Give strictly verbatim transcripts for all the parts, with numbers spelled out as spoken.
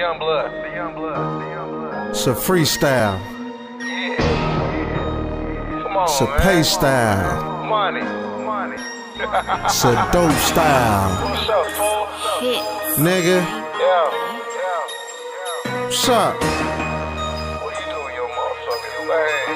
young blood, the young blood, the young blood. It's a freestyle. Yeah, yeah. Come on, It's a man. pay style. Money, money. It's a dope style. What's up, fool? Nigga, Yeah, yeah, yeah. what's up? What you doing, your motherfucking thing?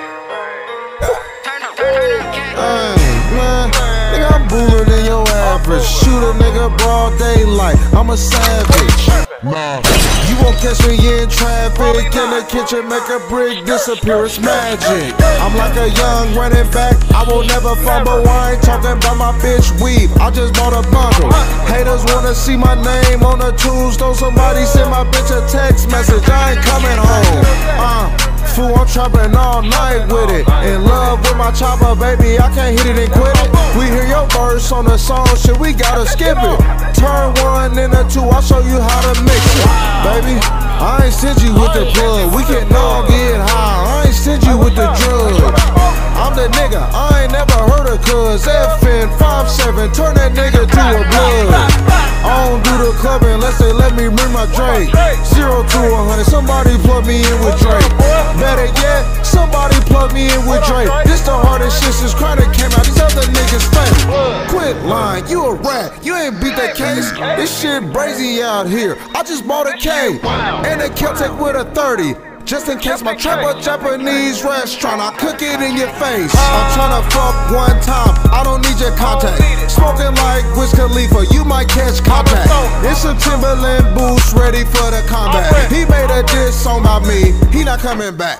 Hey, man, nigga, I'm boomer than your average. Shoot a nigga broad daylight, I'm a savage. Nah, you won't catch me in traffic. In the kitchen, make a brick disappear, it's magic. I'm like a young running back, I will never fumble. I ain't talking about my bitch weave, I just bought a bundle. Haters wanna see my name on the tools, though somebody send my bitch a text message, I ain't coming home. Uh, fool, I'm trapping all night with it. In love with my chopper, baby, I can't hit it and quit it. We hear your verse on the song, shit, we gotta skip it. Turn one into two, I'll show you how to mix it. Baby, I ain't stingy with the plug, we can all get high. I ain't stingy with the drugs. I'm the nigga, I ain't never heard of cuz. F N five seven, turn that nigga to a blood. I don't do the club unless they let me bring my Drake. Zero to a hundred, somebody plug me in with Drake. Better yet, somebody plug me in with Drake. This the hardest shit since Chronic came out, these other niggas fake. Quit lying, you a rat, you ain't beat that case. This shit brazy out here, I just bought a K. And a Celtic with a thirty. Just in case my trap a Japanese restaurant, I cook it in your face. I'm tryna fuck one time, I don't need your contact. Smoking like Wiz Khalifa, you might catch contact. It's a Timberland boost ready for the combat. He made a diss song about me, he not coming back.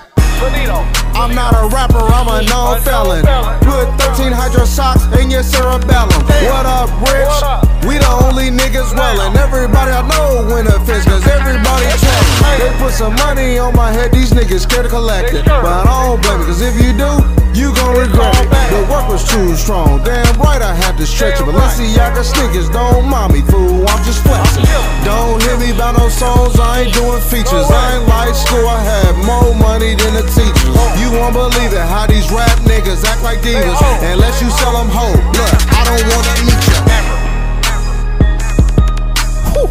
I'm not a rapper, I'm a known felon. Put thirteen hydro socks in your cerebellum. What up, Rich? We the only niggas wellin'. Everybody I know win a fist, cause everybody tellin'. They put some money on my head, these niggas scared to collect it. But I don't blame it, cause if you do, you gon' regret it. The work was too strong, damn right I had to stretch it. Balenciaga sneakers, don't mind me, fool, I'm just flexing. Don't hear me about no songs, I ain't doing features. I ain't like school, I had more money than the teachers. You won't believe it, how these rap niggas act like divas. Unless you sell them whole, look, I don't wanna eat you. Whew.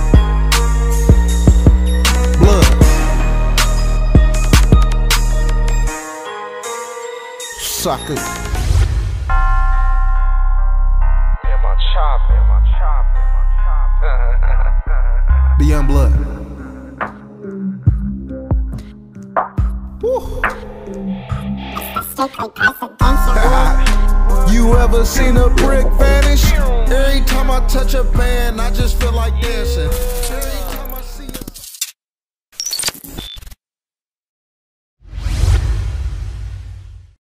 Blood. Sucker. Yeah, my chop, yeah, my chop, yeah, my chop. The young blood. Woo. You ever seen a brick vanish? Every time I touch a band, I just feel like dancing.